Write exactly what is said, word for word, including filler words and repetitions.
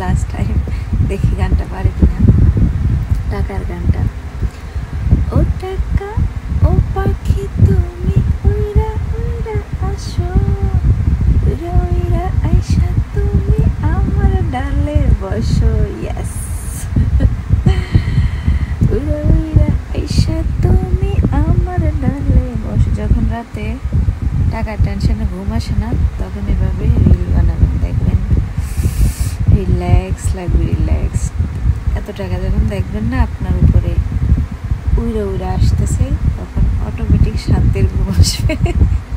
Last time দেখি গানটা পারি কিনা, টাকার গানটা। ও টাকা ও পাখি তুমি উইরা উইরা আসো, উইরা উইরা আইসা তুমি আমার ডালে বসো। ইয়েস, উইরা উইরা আইসা তুমি আমার ডালে বসো। যখন রাতে টাকার টেনশনে ঘুম আসে না, তখন এভাবে রিল বানাবেন, দেখবেন রিল্যাক্স লাগবে, রিল্যাক্স। এত টাকা যখন দেখবেন না আপনার উপরে উইরা উইরা আসতেছে, তখন অটোমেটিক শান্তির ঘুম আসবে।